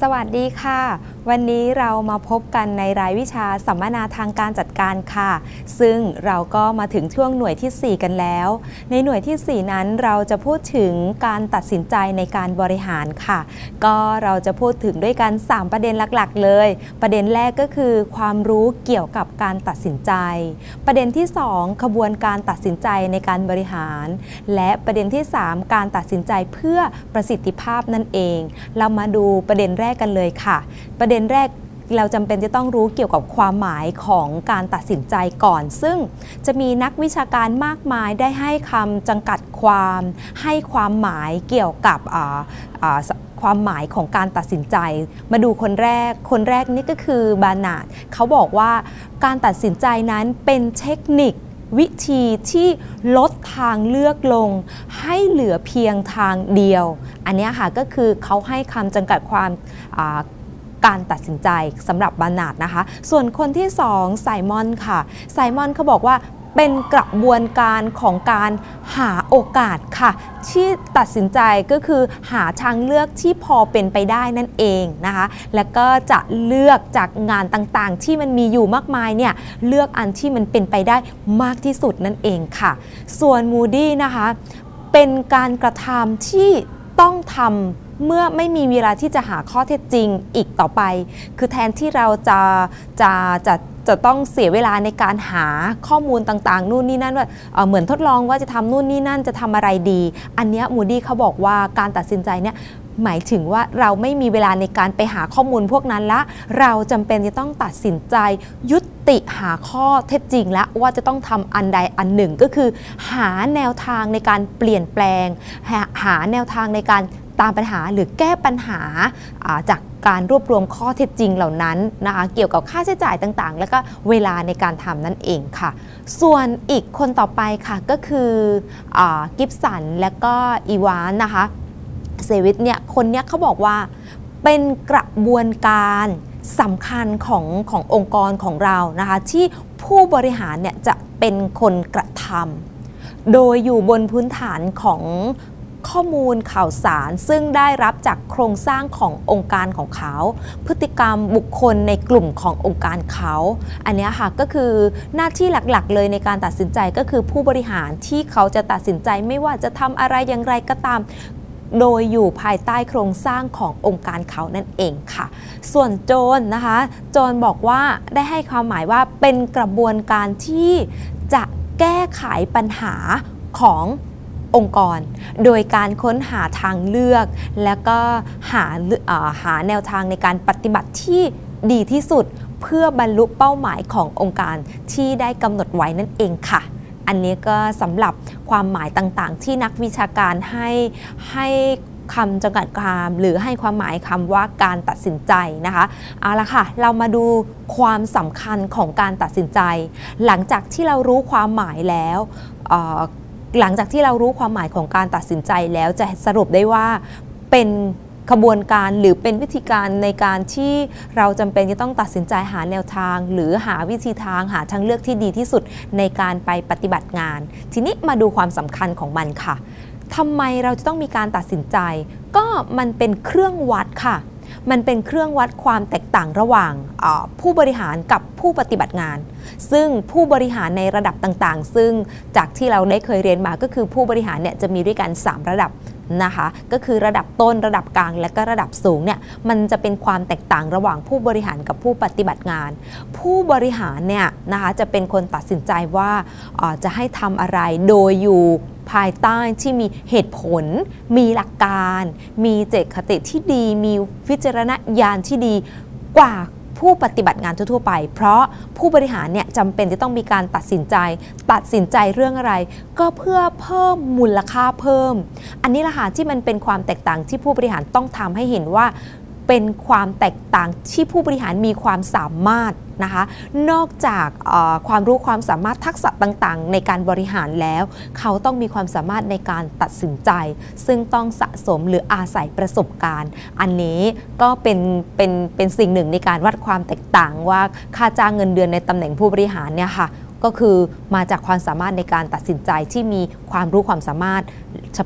สวัสดีค่ะวันนี้เรามาพบกันในรายวิชาสัมมนาทางการจัดการค่ะซึ่งเราก็มาถึงช่วงหน่วยที่ 4 กันแล้วในหน่วยที่ 4 นั้นเราจะพูดถึงการตัดสินใจในการบริหารค่ะก็เราจะพูดถึงด้วยกัน3ประเด็นหลักๆเลยประเด็นแรกก็คือความรู้เกี่ยวกับการตัดสินใจประเด็นที่2ขบวนการตัดสินใจในการบริหารและประเด็นที่3การตัดสินใจเพื่อประสิทธิภาพนั่นเองเรามาดูประเด็นแรกกันเลยค่ะประเด็นแรกเราจำเป็นจะต้องรู้เกี่ยวกับความหมายของการตัดสินใจก่อนซึ่งจะมีนักวิชาการมากมายได้ให้คำจำกัดความให้ความหมายเกี่ยวกับความหมายของการตัดสินใจมาดูคนแรกนี่ก็คือบานาร์ดเขาบอกว่าการตัดสินใจนั้นเป็นเทคนิควิธีที่ลดทางเลือกลงให้เหลือเพียงทางเดียวอันนี้ค่ะก็คือเขาให้คำจำกัดความการตัดสินใจสำหรับบานาร์ดนะคะส่วนคนที่2ไซมอนค่ะไซมอนเขาบอกว่าเป็นกระบวนการของการหาโอกาสค่ะที่ตัดสินใจก็คือหาทางเลือกที่พอเป็นไปได้นั่นเองนะคะแล้วก็จะเลือกจากงานต่างๆที่มันมีอยู่มากมายเนี่ยเลือกอันที่มันเป็นไปได้มากที่สุดนั่นเองค่ะส่วนมูดี้นะคะเป็นการกระทำที่ต้องทำเมื่อไม่มีเวลาที่จะหาข้อเท็จจริงอีกต่อไปคือแทนที่เราจะต้องเสียเวลาในการหาข้อมูลต่างๆนู่นนี่นั่นว่าเหมือนทดลองว่าจะทำนู่นนี่นั่นจะทำอะไรดีอันนี้มูดี้เขาบอกว่าการตัดสินใจเนี่ยหมายถึงว่าเราไม่มีเวลาในการไปหาข้อมูลพวกนั้นละเราจำเป็นจะต้องตัดสินใจยุติหาข้อเท็จจริงและว่าจะต้องทำอันใดอันหนึ่งก็คือหาแนวทางในการเปลี่ยนแปลงหาแนวทางในการตามปัญหาหรือแก้ปัญหาจากการรวบรวมข้อเท็จจริงเหล่านั้นนะคะเกี่ยวกับค่าใช้จ่ายต่างๆแล้วก็เวลาในการทำนั่นเองค่ะส่วนอีกคนต่อไปค่ะก็คือกิฟสันและก็อีวานนะคะเซวิตเนี่ยคนเนี้ยเขาบอกว่าเป็นกระบวนการสำคัญขององค์กรของเรานะคะที่ผู้บริหารเนี่ยจะเป็นคนกระทำโดยอยู่บนพื้นฐานของข้อมูลข่าวสารซึ่งได้รับจากโครงสร้างขององค์การของเขาพฤติกรรมบุคคลในกลุ่มขององค์การเขาอันนี้ค่ะก็คือหน้าที่หลักๆเลยในการตัดสินใจก็คือผู้บริหารที่เขาจะตัดสินใจไม่ว่าจะทำอะไรอย่างไรก็ตามโดยอยู่ภายใต้โครงสร้างขององค์การเขานั่นเองค่ะส่วนโจนนะคะโจนบอกว่าได้ให้ความหมายว่าเป็นกระบวนการที่จะแก้ไขปัญหาขององค์กรโดยการค้นหาทางเลือกและก็หาแนวทางในการปฏิบัติที่ดีที่สุดเพื่อบรรลุเป้าหมายขององค์การที่ได้กำหนดไว้นั่นเองค่ะอันนี้ก็สำหรับความหมายต่างๆที่นักวิชาการให้คำจำกัดความหรือให้ความหมายคำว่าการตัดสินใจนะคะเอาละค่ะเรามาดูความสำคัญของการตัดสินใจหลังจากที่เรารู้ความหมายแล้วหลังจากที่เรารู้ความหมายของการตัดสินใจแล้วจะสรุปได้ว่าเป็นขบวนการหรือเป็นวิธีการในการที่เราจำเป็นจะต้องตัดสินใจหาแนวทางหรือหาวิธีทางหาทางเลือกที่ดีที่สุดในการไปปฏิบัติงานทีนี้มาดูความสำคัญของมันค่ะทำไมเราจะต้องมีการตัดสินใจก็มันเป็นเครื่องวัดค่ะมันเป็นเครื่องวัดความแตกต่างระหว่างผู้บริหารกับผู้ปฏิบัติงานซึ่งผู้บริหารในระดับต่างๆซึ่งจากที่เราได้เคยเรียนมาก็คือผู้บริหารเนี่ยจะมีด้วยกัน3ระดับนะคะก็คือระดับต้นระดับกลางและก็ระดับสูงเนี่ยมันจะเป็นความแตกต่างระหว่างผู้บริหารกับผู้ปฏิบัติงานผู้บริหารเนี่ยนะคะจะเป็นคนตัดสินใจว่าจะให้ทำอะไรโดยอยู่ภายใต้ที่มีเหตุผลมีหลักการมีเจตคติที่ดีมีวิจารณญาณที่ดีกว่าผู้ปฏิบัติงานทั่วๆไปเพราะผู้บริหารเนี่ยจำเป็นจะต้องมีการตัดสินใจเรื่องอะไรก็เพื่อเพิ่มมูลค่าเพิ่มอันนี้แหละค่ะที่มันเป็นความแตกต่างที่ผู้บริหารต้องทำให้เห็นว่าเป็นความแตกต่างที่ผู้บริหารมีความสามารถนะคะนอกจากความรู้ความสามารถทักษะต่างๆในการบริหารแล้วเขาต้องมีความสามารถในการตัดสินใจซึ่งต้องสะสมหรืออาศัยประสบการณ์อันนี้ก็เป็นสิ่งหนึ่งในการวัดความแตกต่างว่าค่าจ้างเงินเดือนในตำแหน่งผู้บริหารเนี่ยค่ะก็คือมาจากความสามารถในการตัดสินใจที่มีความรู้ความสามารถเฉพาะ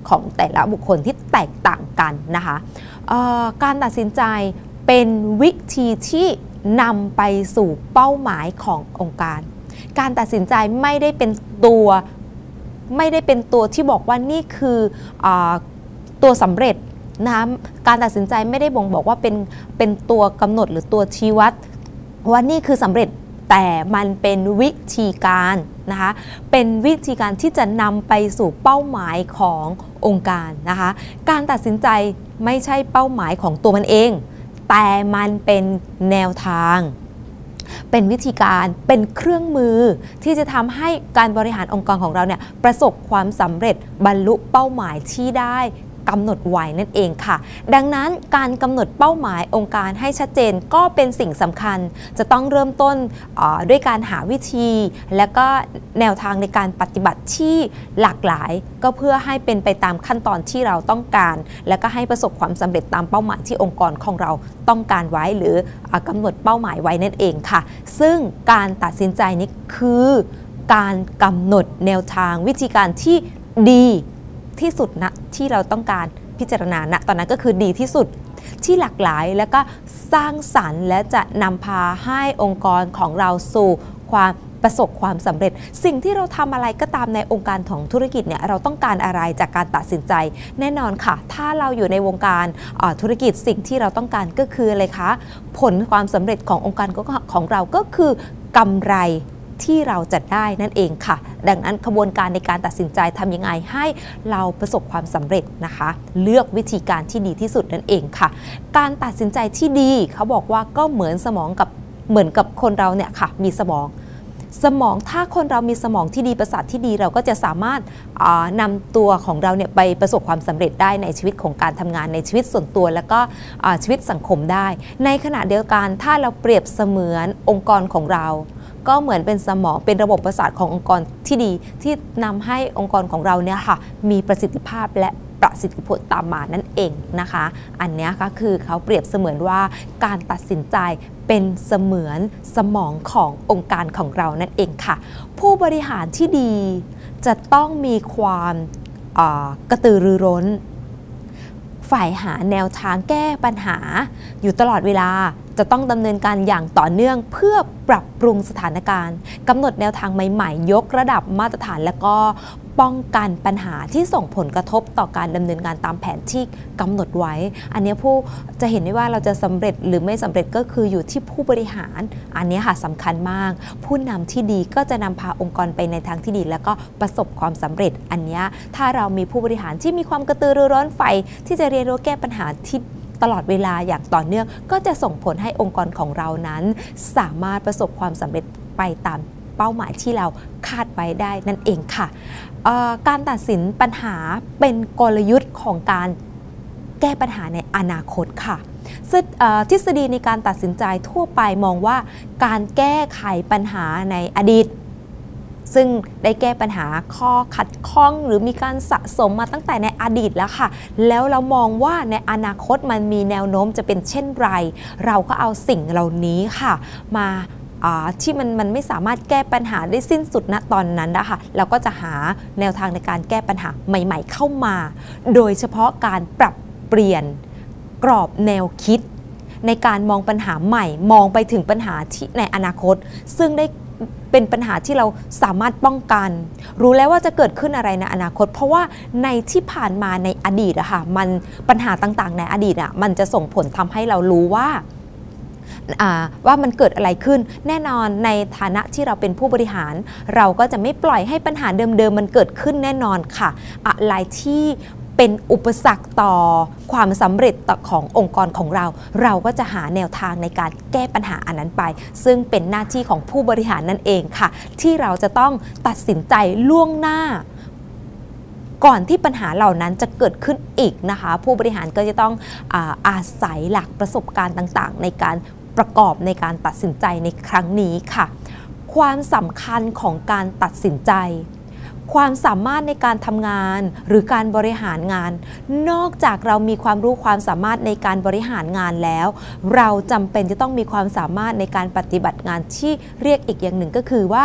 ของแต่ละบุคคลที่แตกต่างกันนะคะการตัดสินใจเป็นวิธีที่นำไปสู่เป้าหมายขององค์การการตัดสินใจไม่ได้เป็นตัวที่บอกว่านี่คือตัวสำเร็จนะการตัดสินใจไม่ได้บ่งบอกว่าเป็นตัวกำหนดหรือตัวชี้วัดว่านี่คือสำเร็จแต่มันเป็นวิธีการนะคะเป็นวิธีการที่จะนำไปสู่เป้าหมายขององค์การนะคะการตัดสินใจไม่ใช่เป้าหมายของตัวมันเองแต่มันเป็นแนวทางเป็นวิธีการเป็นเครื่องมือที่จะทำให้การบริหารองค์กรของเราเนี่ยประสบความสำเร็จบรรลุเป้าหมายที่ได้กำหนดไว้นั่นเองค่ะดังนั้นการกำหนดเป้าหมายองค์การให้ชัดเจนก็เป็นสิ่งสำคัญจะต้องเริ่มต้นด้วยการหาวิธีและก็แนวทางในการปฏิบัติที่หลากหลายก็เพื่อให้เป็นไปตามขั้นตอนที่เราต้องการและก็ให้ประสบความสำเร็จตามเป้าหมายที่องค์กรของเราต้องการไว้หรือกำหนดเป้าหมายไว้นั่นเองค่ะซึ่งการตัดสินใจนี้คือการกำหนดแนวทางวิธีการที่ดีที่สุดนะที่เราต้องการพิจารณาณตอนนั้นก็คือดีที่สุดที่หลากหลายแล้วก็สร้างสรรค์และจะนำพาให้องค์กรของเราสู่ความประสบความสำเร็จสิ่งที่เราทำอะไรก็ตามในองค์การของธุรกิจเนี่ยเราต้องการอะไรจากการตัดสินใจแน่นอนค่ะถ้าเราอยู่ในวงการธุรกิจสิ่งที่เราต้องการก็คืออะไรคะผลความสำเร็จขององค์การของเราก็คือกำไรที่เราจะได้นั่นเองค่ะดังนั้นกระบวนการในการตัดสินใจทำยังไงให้เราประสบความสำเร็จนะคะเลือกวิธีการที่ดีที่สุดนั่นเองค่ะการตัดสินใจที่ดีเขาบอกว่าก็เหมือนกับคนเราเนี่ยค่ะมีสมองถ้าคนเรามีสมองที่ดีประสาทที่ดีเราก็จะสามารถนำตัวของเราเนี่ยไปประสบความสำเร็จได้ในชีวิตของการทำงานในชีวิตส่วนตัวแล้วก็ชีวิตสังคมได้ในขณะเดียวกันถ้าเราเปรียบเสมือนองค์กรของเราก็เหมือนเป็นสมองเป็นระบบประสาทขององค์กรที่ดีที่นำให้องค์กรของเราเนี่ยค่ะมีประสิทธิภาพและประสิทธิผลตามมานั่นเองนะคะอันนี้ก็คือเขาเปรียบเสมือนว่าการตัดสินใจเป็นเสมือนสมองขององค์การของเรานั่นเองค่ะผู้บริหารที่ดีจะต้องมีความกระตือรือร้นฝ่ายหาแนวทางแก้ปัญหาอยู่ตลอดเวลาจะต้องดำเนินการอย่างต่อเนื่องเพื่อปรับปรุงสถานการณ์กำหนดแนวทางใหม่ๆยกระดับมาตรฐานและก็ป้องกันปัญหาที่ส่งผลกระทบต่อการดำเนินงานตามแผนที่กำหนดไว้อันนี้ผู้จะเห็นได้ว่าเราจะสำเร็จหรือไม่สำเร็จก็คืออยู่ที่ผู้บริหารอันนี้ค่ะสำคัญมากผู้นำที่ดีก็จะนำพาองค์กรไปในทางที่ดีแล้วก็ประสบความสำเร็จอันนี้ถ้าเรามีผู้บริหารที่มีความกระตือรือร้นใฝ่ที่จะเรียนรู้แก้ปัญหาที่ตลอดเวลาอย่างต่อเนื่องก็จะส่งผลให้องค์กรของเรานั้นสามารถประสบความสำเร็จไปตามเป้าหมายที่เราคาดไว้ได้นั่นเองค่ะการตัดสินปัญหาเป็นกลยุทธ์ของการแก้ปัญหาในอนาคตค่ะทฤษฎีในการตัดสินใจทั่วไปมองว่าการแก้ไขปัญหาในอดีตซึ่งได้แก้ปัญหาข้อขัดข้องหรือมีการสะสมมาตั้งแต่ในอดีตแล้วค่ะแล้วเรามองว่าในอนาคตมันมีแนวโน้มจะเป็นเช่นไรเราก็เอาสิ่งเหล่านี้ค่ะมาที่มันไม่สามารถแก้ปัญหาได้สิ้นสุดณตอนนั้นนะคะเราก็จะหาแนวทางในการแก้ปัญหาใหม่ๆเข้ามาโดยเฉพาะการปรับเปลี่ยนกรอบแนวคิดในการมองปัญหาใหม่มองไปถึงปัญหาที่ในอนาคตซึ่งได้เป็นปัญหาที่เราสามารถป้องกันรู้แล้วว่าจะเกิดขึ้นอะไรในอนาคตเพราะว่าในที่ผ่านมาในอดีตอะค่ะมันปัญหาต่างๆในอดีตอะมันจะส่งผลทำให้เรารู้ว่ามันเกิดอะไรขึ้นแน่นอนในฐานะที่เราเป็นผู้บริหารเราก็จะไม่ปล่อยให้ปัญหาเดิมๆมันเกิดขึ้นแน่นอนค่ะอะไรที่เป็นอุปสรรคต่อความสำเร็จขององค์กรของเราก็จะหาแนวทางในการแก้ปัญหาอันนั้นไปซึ่งเป็นหน้าที่ของผู้บริหารนั่นเองค่ะที่เราจะต้องตัดสินใจล่วงหน้าก่อนที่ปัญหาเหล่านั้นจะเกิดขึ้นอีกนะคะผู้บริหารก็จะต้องอาศัยหลักประสบการณ์ต่างๆในการประกอบในการตัดสินใจในครั้งนี้ค่ะความสำคัญของการตัดสินใจความสามารถในการทำงานหรือการบริหารงานนอกจากเรามีความรู้ความสามารถในการบริหารงานแล้วเราจำเป็นจะต้องมีความสามารถในการปฏิบัติงานที่เรียกอีกอย่างหนึ่งก็คือว่า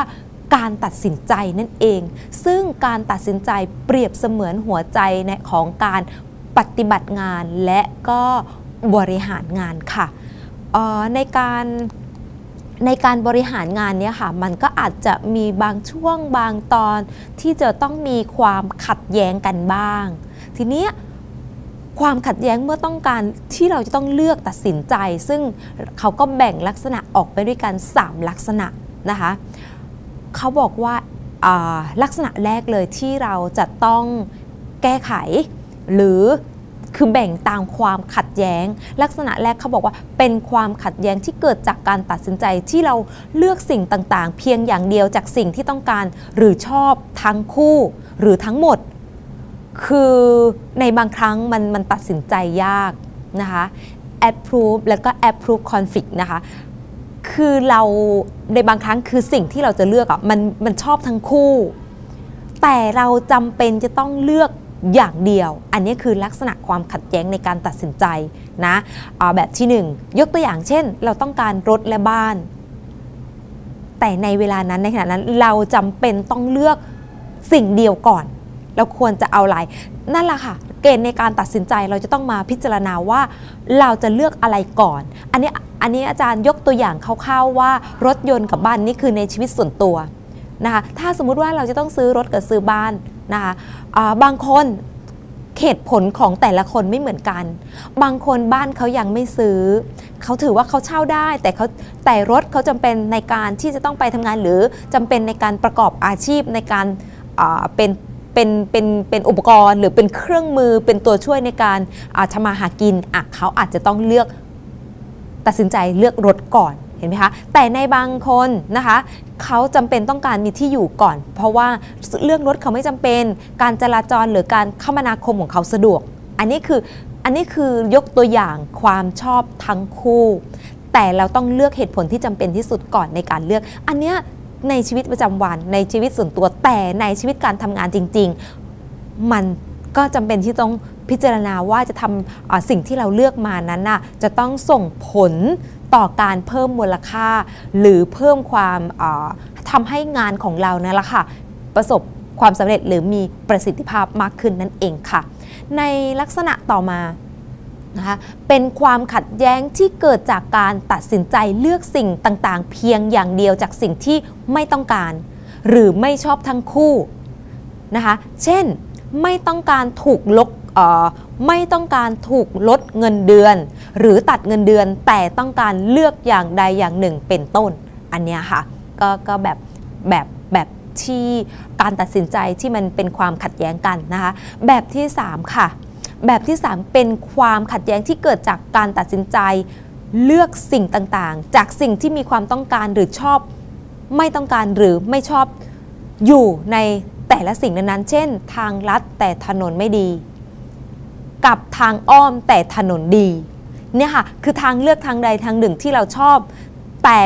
การตัดสินใจนั่นเองซึ่งการตัดสินใจเปรียบเสมือนหัวใจของการปฏิบัติงานและก็บริหารงานค่ะในการบริหารงานเนี่ยค่ะมันก็อาจจะมีบางช่วงบางตอนที่จะต้องมีความขัดแย้งกันบ้างทีนี้ความขัดแย้งเมื่อต้องการที่เราจะต้องเลือกตัดสินใจซึ่งเขาก็แบ่งลักษณะออกไปด้วยกัน3ลักษณะนะคะเขาบอกว่าลักษณะแรกเลยที่เราจะต้องแก้ไขหรือคือแบ่งตามความขัดแย้งลักษณะแรกเขาบอกว่าเป็นความขัดแย้งที่เกิดจากการตัดสินใจที่เราเลือกสิ่งต่างๆเพียงอย่างเดียวจากสิ่งที่ต้องการหรือชอบทั้งคู่หรือทั้งหมดคือในบางครั้งมันตัดสินใจยากนะคะ approve แล้วก็ approve conflict นะคะคือเราในบางครั้งคือสิ่งที่เราจะเลือกมันชอบทั้งคู่แต่เราจำเป็นจะต้องเลือกอย่างเดียวอันนี้คือลักษณะความขัดแย้งในการตัดสินใจนะแบบที่1ยกตัวอย่างเช่นเราต้องการรถและบ้านแต่ในเวลานั้นในขณะนั้นเราจำเป็นต้องเลือกสิ่งเดียวก่อนเราควรจะเอาอะไรนั่นแหละค่ะเกณฑ์ในการตัดสินใจเราจะต้องมาพิจารณาว่าเราจะเลือกอะไรก่อนอันนี้อาจารย์ยกตัวอย่างคร่าวๆว่ารถยนต์กับบ้านนี่คือในชีวิตส่วนตัวนะคะถ้าสมมุติว่าเราจะต้องซื้อรถกับซื้อบ้านนะคะบางคนเหตุผลของแต่ละคนไม่เหมือนกันบางคนบ้านเขายังไม่ซื้อเขาถือว่าเขาเช่าได้แต่รถเขาจำเป็นในการที่จะต้องไปทำงานหรือจำเป็นในการประกอบอาชีพในการเป็นอุปกรณ์หรือเป็นเครื่องมือเป็นตัวช่วยในการทำมาหากินเขาอาจจะต้องตัดสินใจเลือกรถก่อนเห็นไหมคะแต่ในบางคนนะคะเขาจำเป็นต้องการมีที่อยู่ก่อนเพราะว่าเรื่องรถเขาไม่จำเป็นการจราจรหรือการคมนาคมของเขาสะดวกอันนี้คือยกตัวอย่างความชอบทั้งคู่แต่เราต้องเลือกเหตุผลที่จำเป็นที่สุดก่อนในการเลือกอันเนี้ยในชีวิตประจำวันในชีวิตส่วนตัวแต่ในชีวิตการทำงานจริงๆมันก็จำเป็นที่ต้องพิจารณาว่าจะทำสิ่งที่เราเลือกมานั้นน่ะจะต้องส่งผลต่อการเพิ่มมูลค่าหรือเพิ่มความทำให้งานของเรานั่นแหละค่ะประสบความสำเร็จหรือมีประสิทธิภาพมากขึ้นนั่นเองค่ะในลักษณะต่อมานะคะเป็นความขัดแย้งที่เกิดจากการตัดสินใจเลือกสิ่งต่างๆเพียงอย่างเดียวจากสิ่งที่ไม่ต้องการหรือไม่ชอบทั้งคู่นะคะเช่นไม่ต้องการไม่ต้องการถูกลดเงินเดือนหรือตัดเงินเดือนแต่ต้องการเลือกอย่างใดอย่างหนึ่งเป็นต้นอันเนี้ยค่ะก็แบบที่การตัดสินใจที่มันเป็นความขัดแย้งกันนะคะแบบที่3ค่ะแบบที่3เป็นความขัดแย้งที่เกิดจากการตัดสินใจเลือกสิ่งต่างๆจากสิ่งที่มีความต้องการหรือชอบไม่ต้องการหรือไม่ชอบอยู่ในแต่ละสิ่งนั้นๆเช่นทางลัดแต่ถนนไม่ดีกับทางอ้อมแต่ถนนดีเนี่ยค่ะคือทางเลือกทางใดทางหนึ่งที่เราชอบแต่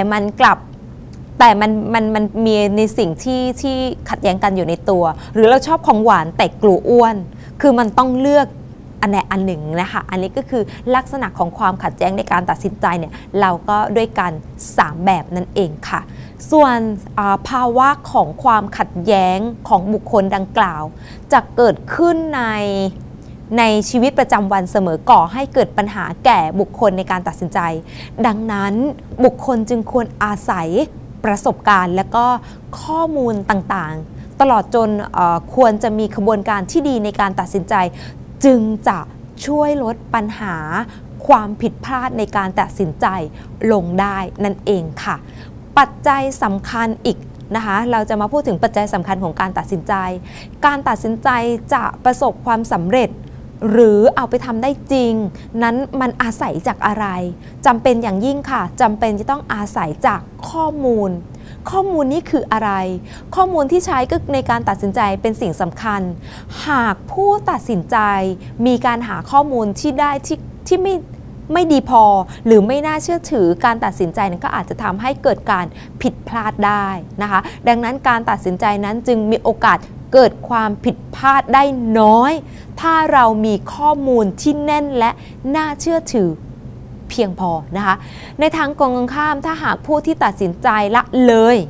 มันมีในสิ่งที่ขัดแย้งกันอยู่ในตัวหรือเราชอบของหวานแต่กลัวอ้วนคือมันต้องเลือกอันใดอันหนึ่งนะคะอันนี้ก็คือลักษณะของความขัดแย้งในการตัดสินใจเนี่ยเราก็ด้วยกัน3แบบนั่นเองค่ะส่วนภาวะของความขัดแย้งของบุคคลดังกล่าวจะเกิดขึ้นในชีวิตประจำวันเสมอก่อให้เกิดปัญหาแก่บุคคลในการตัดสินใจดังนั้นบุคคลจึงควรอาศัยประสบการณ์และก็ข้อมูลต่างๆตลอดจนควรจะมีกระบวนการที่ดีในการตัดสินใจจึงจะช่วยลดปัญหาความผิดพลาดในการตัดสินใจลงได้นั่นเองค่ะปัจจัยสำคัญอีกนะคะเราจะมาพูดถึงปัจจัยสำคัญของการตัดสินใจการตัดสินใจจะประสบความสำเร็จหรือเอาไปทำได้จริงนั้นมันอาศัยจากอะไรจำเป็นอย่างยิ่งค่ะจำเป็นจะต้องอาศัยจากข้อมูลนี้คืออะไรข้อมูลที่ใช้ก็ในการตัดสินใจเป็นสิ่งสำคัญหากผู้ตัดสินใจมีการหาข้อมูลที่ไม่ดีพอหรือไม่น่าเชื่อถือการตัดสินใจนั้นก็อาจจะทำให้เกิดการผิดพลาดได้นะคะดังนั้นการตัดสินใจนั้นจึงมีโอกาสเกิดความผิดพลาดได้น้อยถ้าเรามีข้อมูลที่แน่นและน่าเชื่อถือเพียงพอนะคะในทางตรงกันข้ามถ้าหากผู้ที่ตัดสินใจละเลย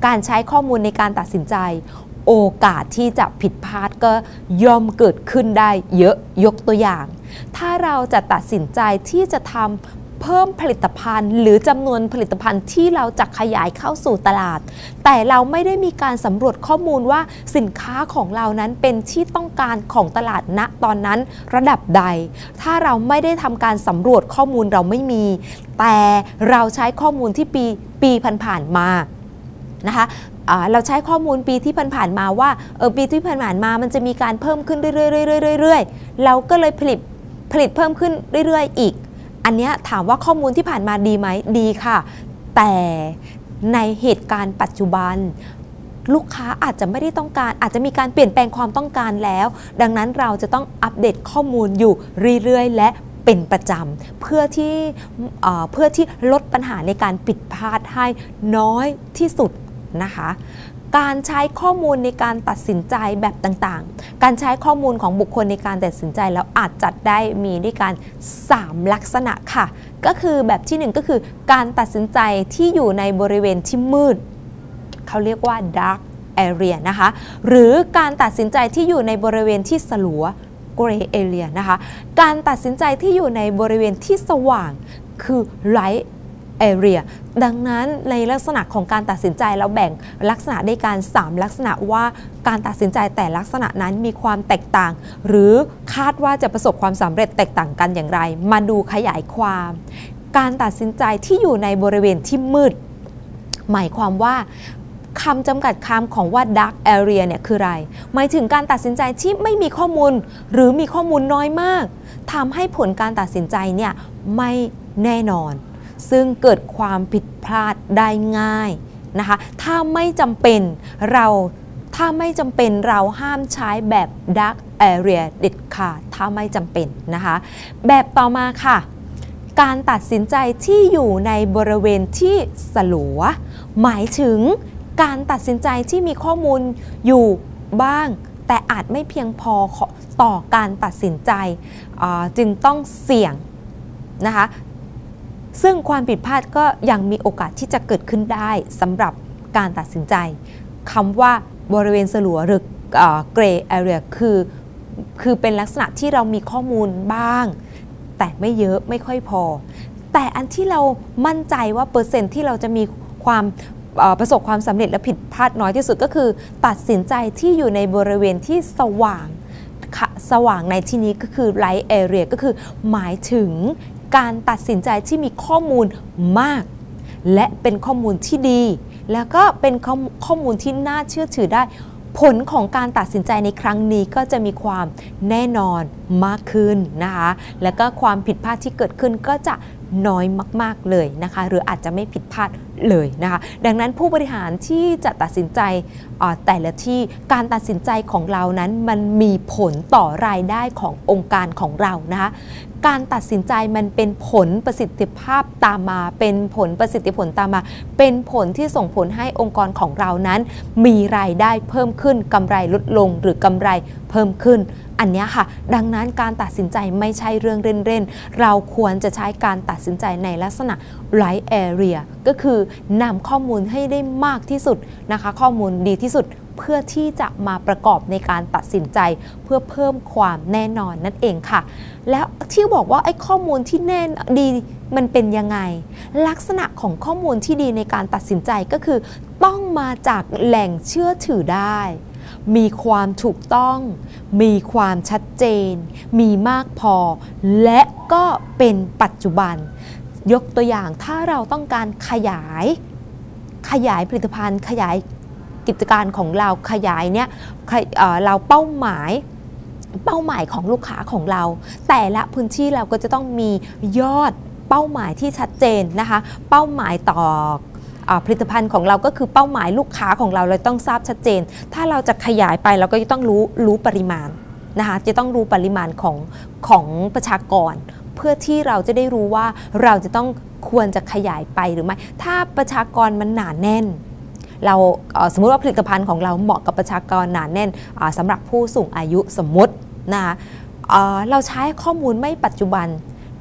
การใช้ข้อมูลในการตัดสินใจโอกาสที่จะผิดพลาดก็ย่อมเกิดขึ้นได้เยอะยกตัวอย่างถ้าเราจะตัดสินใจที่จะทำเพิ่มผลิตภัณฑ์หรือจำนวนผลิตภัณฑ์ที่เราจะขยายเข้าสู่ตลาดแต่เราไม่ได้มีการสำรวจข้อมูลว่าสินค้าของเรานั้นเป็นที่ต้องการของตลาดณตอนนั้นระดับใดถ้าเราไม่ได้ทำการสำรวจข้อมูลเราไม่มีแต่เราใช้ข้อมูลที่ปีผ่านๆมานะคะเราใช้ข้อมูลปีที่ผ่านๆมาว่าปีที่ผ่านๆมามันจะมีการเพิ่มขึ้นเรื่อยๆเราก็เลยผลิตเพิ่มขึ้นเรื่อยๆอีกอันนี้ถามว่าข้อมูลที่ผ่านมาดีไหมดีค่ะแต่ในเหตุการณ์ปัจจุบันลูกค้าอาจจะไม่ได้ต้องการอาจจะมีการเปลี่ยนแปลงความต้องการแล้วดังนั้นเราจะต้องอัปเดตข้อมูลอยู่เรื่อยๆและเป็นประจำเพื่อที่ลดปัญหาในการผิดพลาดให้น้อยที่สุดนะคะการใช้ข้อมูลในการตัดสินใจแบบต่างๆการใช้ข้อมูลของบุคคลในการตัดสินใจแล้วอาจจัดได้มีด้วยกัน3ลักษณะค่ะก็คือแบบที่1ก็คือการตัดสินใจที่อยู่ในบริเวณที่มืดเขาเรียกว่า dark area นะคะหรือการตัดสินใจที่อยู่ในบริเวณที่สลัว gray area นะคะการตัดสินใจที่อยู่ในบริเวณที่สว่างคือ light area ดังนั้นในลักษณะของการตัดสินใจเราแบ่งลักษณะได้การ3ลักษณะว่าการตัดสินใจแต่ลักษณะนั้นมีความแตกต่างหรือคาดว่าจะประสบความสำเร็จแตกต่างกันอย่างไรมาดูขยายความการตัดสินใจที่อยู่ในบริเวณที่มืดหมายความว่าคำจำกัดความของว่า dark area เนี่ยคืออะไรหมายถึงการตัดสินใจที่ไม่มีข้อมูลหรือมีข้อมูลน้อยมากทำให้ผลการตัดสินใจเนี่ยไม่แน่นอนซึ่งเกิดความผิดพลาดได้ง่ายนะคะถ้าไม่จำเป็นเราห้ามใช้แบบ dark area เด็ดขาดถ้าไม่จำเป็นนะคะแบบต่อมาค่ะการตัดสินใจที่อยู่ในบริเวณที่สลัวหมายถึงการตัดสินใจที่มีข้อมูลอยู่บ้างแต่อาจไม่เพียงพอต่อการตัดสินใจจึงต้องเสี่ยงนะคะซึ่งความผิดพลาดก็ยังมีโอกาสที่จะเกิดขึ้นได้สำหรับการตัดสินใจคำว่าบริเวณสลัวหรือ gray area คือเป็นลักษณะที่เรามีข้อมูลบ้างแต่ไม่เยอะไม่ค่อยพอแต่อันที่เรามั่นใจว่าเปอร์เซ็นต์ที่เราจะมีความประสบความสำเร็จและผิดพลาดน้อยที่สุดก็คือตัดสินใจที่อยู่ในบริเวณที่สว่างในที่นี้ก็คือ light area ก็คือหมายถึงการตัดสินใจที่มีข้อมูลมากและเป็นข้อมูลที่ดีแล้วก็เป็นข้อมูลที่น่าเชื่อถือได้ผลของการตัดสินใจในครั้งนี้ก็จะมีความแน่นอนมากขึ้นนะคะแล้วก็ความผิดพลาดที่เกิดขึ้นก็จะน้อยมากๆเลยนะคะหรืออาจจะไม่ผิดพลาดเลยนะคะดังนั้นผู้บริหารที่จะตัดสินใจแต่ละที่การตัดสินใจของเรานั้นมันมีผลต่อรายได้ขององค์การของเรานะคะการตัดสินใจมันเป็นผลประสิทธิภาพตามมาเป็นผลประสิทธิผลตามมาเป็นผลที่ส่งผลให้องค์กรของเรานั้นมีรายได้เพิ่มขึ้นกำไรลดลงหรือกำไรเพิ่มขึ้นอันนี้ค่ะดังนั้นการตัดสินใจไม่ใช่เรื่องเล่นๆเราควรจะใช้การตัดสินใจในลักษณะ light area ก็คือนำข้อมูลให้ได้มากที่สุดนะคะข้อมูลดีที่สุดเพื่อที่จะมาประกอบในการตัดสินใจเพื่อเพิ่มความแน่นอนนั่นเองค่ะแล้วที่บอกว่าไอ้ข้อมูลที่แน่ดีมันเป็นยังไงลักษณะของข้อมูลที่ดีในการตัดสินใจก็คือต้องมาจากแหล่งเชื่อถือได้มีความถูกต้องมีความชัดเจนมีมากพอและก็เป็นปัจจุบันยกตัวอย่างถ้าเราต้องการขยายผลิตภัณฑ์ขยายกิจการของเราขยายเนี่ยเราเป้าหมายของลูกค้าของเราแต่ละพื้นที่เราก็จะต้องมียอดเป้าหมายที่ชัดเจนนะคะเป้าหมายต่อผลิตภัณฑ์ของเราก็คือเป้าหมายลูกค้าของเราเราต้องทราบชัดเจนถ้าเราจะขยายไปเราก็จะต้องรู้ปริมาณนะคะจะต้องรู้ปริมาณของประชากรเพื่อที่เราจะได้รู้ว่าเราจะต้องควรจะขยายไปหรือไม่ถ้าประชากรมันหนาแน่นเราสมมุติว่าผลิตภัณฑ์ของเราเหมาะกับประชากรหนาแน่นสำหรับผู้สูงอายุสมมตินะคะเราใช้ข้อมูลไม่ปัจจุบัน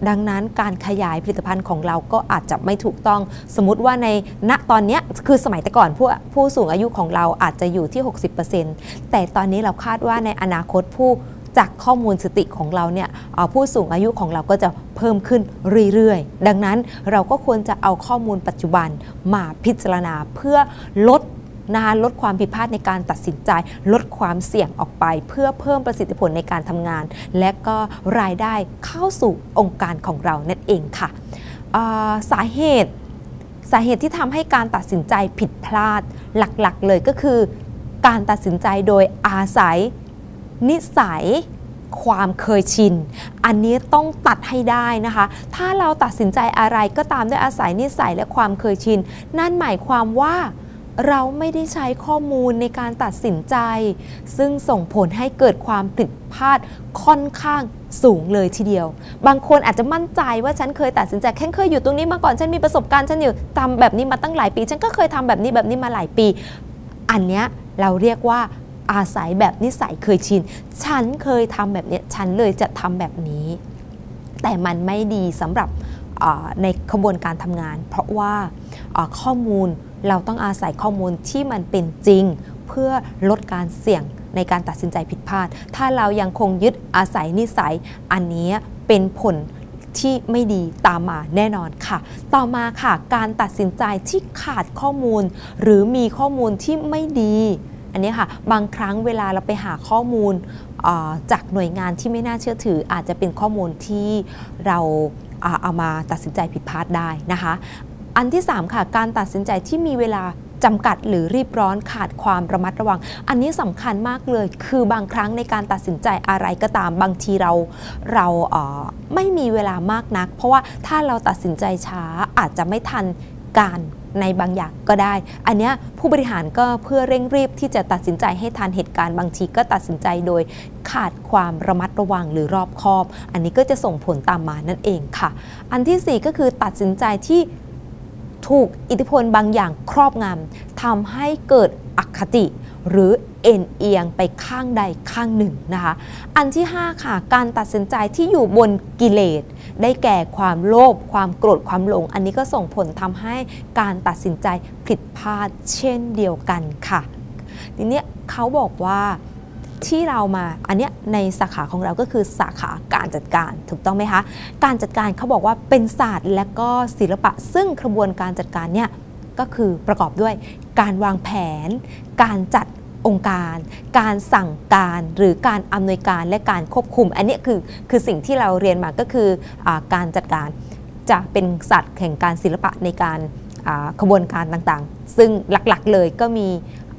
ดังนั้นการขยายผลิตภัณฑ์ของเราก็อาจจะไม่ถูกต้องสมมุติว่าในณตอนนี้คือสมัยแต่ก่อนผู้สูงอายุของเราอาจจะอยู่ที่ 60% แต่ตอนนี้เราคาดว่าในอนาคตจากข้อมูลสถิติของเราเนี่ยผู้สูงอายุของเราก็จะเพิ่มขึ้นเรื่อยๆดังนั้นเราก็ควรจะเอาข้อมูลปัจจุบันมาพิจารณาเพื่อลดความผิดพลาดในการตัดสินใจลดความเสี่ยงออกไปเพื่อเพิ่มประสิทธิผลในการทำงานและก็รายได้เข้าสู่องค์การของเรานั่นเองค่ะสาเหตุที่ทำให้การตัดสินใจผิดพลาดหลักๆเลยก็คือการตัดสินใจโดยอาศัยนิสัยความเคยชินอันนี้ต้องตัดให้ได้นะคะถ้าเราตัดสินใจอะไรก็ตามด้วยอาศัยนิสัยและความเคยชินนั่นหมายความว่าเราไม่ได้ใช้ข้อมูลในการตัดสินใจซึ่งส่งผลให้เกิดความผิดพลาดค่อนข้างสูงเลยทีเดียวบางคนอาจจะมั่นใจว่าฉันเคยตัดสินใจเคยอยู่ตรงนี้มาก่อนฉันมีประสบการณ์ฉันอยู่ทำแบบนี้มาตั้งหลายปีฉันก็เคยทำแบบนี้มาหลายปีอันเนี้ยเราเรียกว่าอาศัยแบบนิสัยเคยชินฉันเคยทำแบบนี้ฉันเลยจะทำแบบนี้แต่มันไม่ดีสำหรับในขบวนการทำงานเพราะว่าข้อมูลเราต้องอาศัยข้อมูลที่มันเป็นจริงเพื่อลดการเสี่ยงในการตัดสินใจผิดพลาดถ้าเรายังคงยึดอาศัยนิสัยอันนี้เป็นผลที่ไม่ดีตามมาแน่นอนค่ะต่อมาค่ะการตัดสินใจที่ขาดข้อมูลหรือมีข้อมูลที่ไม่ดีอันนี้ค่ะบางครั้งเวลาเราไปหาข้อมูลจากหน่วยงานที่ไม่น่าเชื่อถืออาจจะเป็นข้อมูลที่เราเอามาตัดสินใจผิดพลาดได้นะคะอันที่3ค่ะการตัดสินใจที่มีเวลาจำกัดหรือรีบร้อนขาดความระมัดระวังอันนี้สำคัญมากเลยคือบางครั้งในการตัดสินใจอะไรก็ตามบางทีเราไม่มีเวลามากนักเพราะว่าถ้าเราตัดสินใจช้าอาจจะไม่ทันการในบางอย่างก็ได้อันนี้ผู้บริหารก็เพื่อเร่งรีบที่จะตัดสินใจให้ทันเหตุการณ์บางทีก็ตัดสินใจโดยขาดความระมัดระวังหรือรอบคอบอันนี้ก็จะส่งผลตามมานั่นเองค่ะอันที่4ก็คือตัดสินใจที่ถูกอิทธิพลบางอย่างครอบงำทำให้เกิดอคติหรือเอ็นเอียงไปข้างใดข้างหนึ่งนะคะอันที่5ค่ะการตัดสินใจที่อยู่บนกิเลสได้แก่ความโลภความโกรธความหลงอันนี้ก็ส่งผลทำให้การตัดสินใจผิดพลาดเช่นเดียวกันค่ะทีนี้เขาบอกว่าที่เรามาอันนี้ในสาขาของเราก็คือสาขาการจัดการถูกต้องไหมคะการจัดการเขาบอกว่าเป็นศาสตร์และก็ศิลปะซึ่งกระบวนการจัดการเนี่ยก็คือประกอบด้วยการวางแผนการจัดองค์การการสั่งการหรือการอำนวยการและการควบคุมอันนี้คือสิ่งที่เราเรียนมาก็คือการจัดการจะเป็นศาสตร์แห่งการศิลปะในการขบวนการต่างๆซึ่งหลักๆเลยก็มี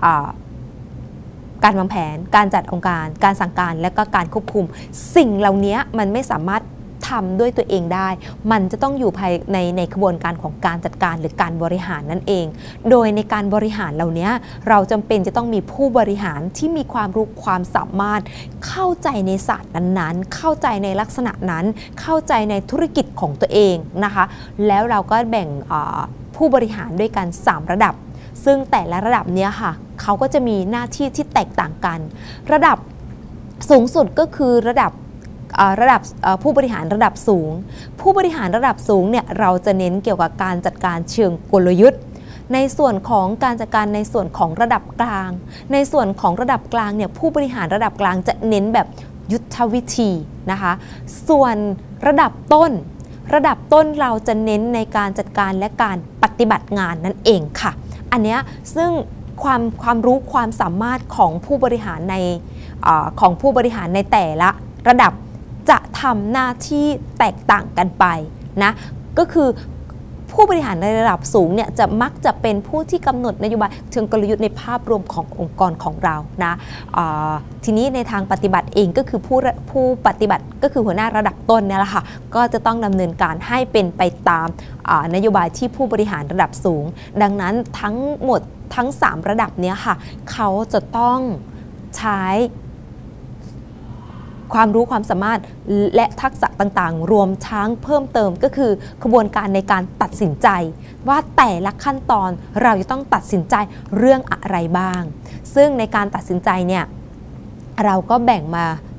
การวางแผนการจัดองค์การการสั่งการและก็การควบคุมสิ่งเหล่านี้มันไม่สามารถทำด้วยตัวเองได้มันจะต้องอยู่ภายในขบวนการของการจัดการหรือการบริหารนั่นเองโดยในการบริหารเหล่านี้เราจำเป็นจะต้องมีผู้บริหารที่มีความรู้ความสามารถเข้าใจในศาสตร์นั้นๆเข้าใจในลักษณะนั้นเข้าใจในธุรกิจของตัวเองนะคะแล้วเราก็แบ่งผู้บริหารด้วยกัน3ระดับซึ่งแต่ละระดับนี้ค่ะเขาก็จะมีหน้าที่ที่แตกต่างกันระดับสูงสุดก็คือระดับผู้บริหารระดับสูงผู้บริหารระดับสูงเนี่ยเราจะเน้นเกี่ยวกับการจัดการเชิงกลยุทธ์ในส่วนของการจัดการในส่วนของระดับกลางในส่วนของระดับกลางเนี่ยผู้บริหารระดับกลางจะเน้นแบบยุทธวิธีนะคะส่วนระดับต้นเราจะเน้นในการจัดการและการปฏิบัติงานนั่นเองค่ะอันเนี้ยซึ่งความรู้ความสามารถของผู้บริหารในแต่ละระดับจะทำหน้าที่แตกต่างกันไปนะก็คือผู้บริหารในระดับสูงเนี่ยจะมักจะเป็นผู้ที่กำหนดนโยบายเชิงกลยุทธ์ในภาพรวมขององค์กรของเรานะทีนี้ในทางปฏิบัติเองก็คือผู้ปฏิบัติก็คือหัวหน้าระดับต้นเนี่ยแหละค่ะก็จะต้องดำเนินการให้เป็นไปตามนโยบายที่ผู้บริหารระดับสูงดังนั้นทั้งหมดทั้ง3ระดับเนี้ยค่ะเขาจะต้องใช้ความรู้ความสามารถและทักษะต่างๆรวมทั้งเพิ่มเติมก็คือกระบวนการในการตัดสินใจว่าแต่ละขั้นตอนเราจะต้องตัดสินใจเรื่องอะไรบ้างซึ่งในการตัดสินใจเนี่ยเราก็แบ่งมา